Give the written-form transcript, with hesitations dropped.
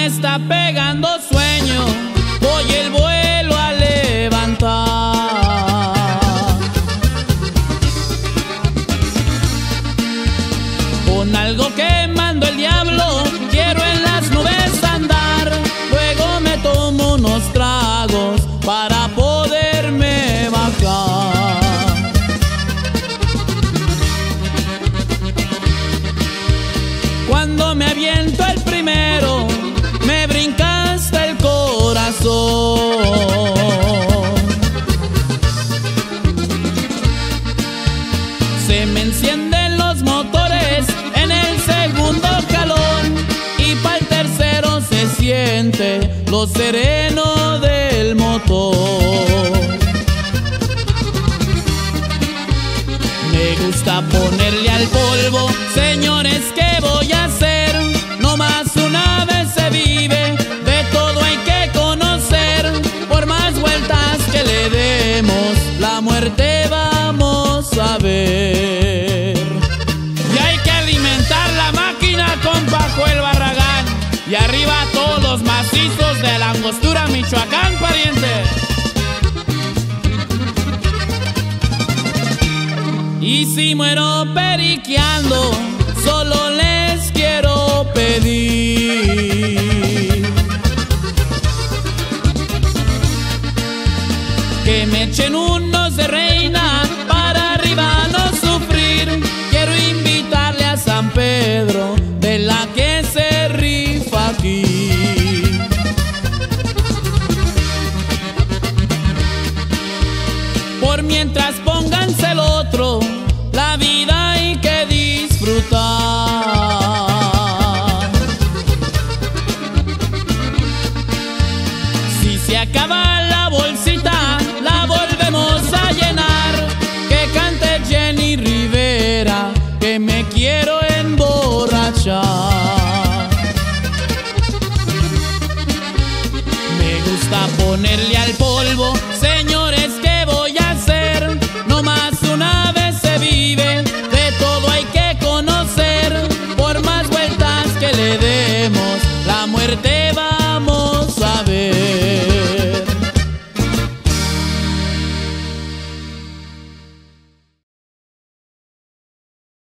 está pegando sueño, voy el vuelo a levantar. Con algo que mandó el diablo, quiero en las nubes andar. Luego me tomo unos tragos para poderme bajar. Cuando me aviento el primero, me brinca hasta el corazón. Se me encienden los motores en el segundo jalón, y para el tercero se siente lo sereno del motor. Me gusta ponerle al polvo, señores, ¿qué voy a hacer? No más una vez se vive, de todo hay que conocer. Por más vueltas que le demos, la muerte vamos a ver. Y hay que alimentar la máquina con Paco el Barragán. Y arriba todos los macizos de la Angostura, Michoacán, pariente. Y si muero periqueando, solo les quiero pedir que me echen unos de reina para arriba no sufrir. Quiero invitarle a San Pedro, de la que se rifa aquí. Por mientras pónganse el otro, la vida hay que disfrutar. Si se acaba la bolsita, la volvemos a llenar. Que cante Jenny Rivera, que me quiero emborrachar. Me gusta ponerle